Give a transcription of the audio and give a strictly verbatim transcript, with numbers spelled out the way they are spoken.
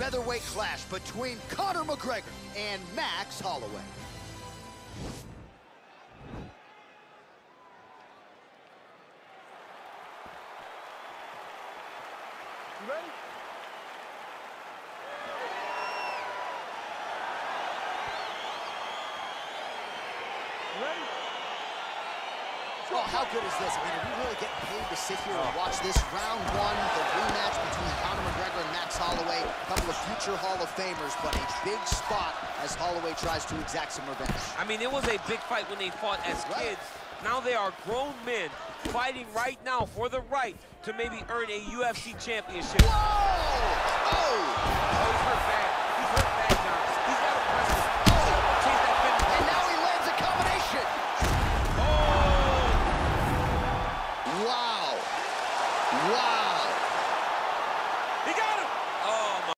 featherweight clash between Conor McGregor and Max Holloway. You ready? You ready? Oh, how good is this? I mean, are we really getting paid to sit here and watch this round one, the rematch between Conor McGregor and Max Holloway, a couple of future Hall of Famers, but a big spot as Holloway tries to exact some revenge. I mean, it was a big fight when they fought as Right. kids. Now they are grown men fighting right now for the right to maybe earn a U F C championship. Whoa! Oh!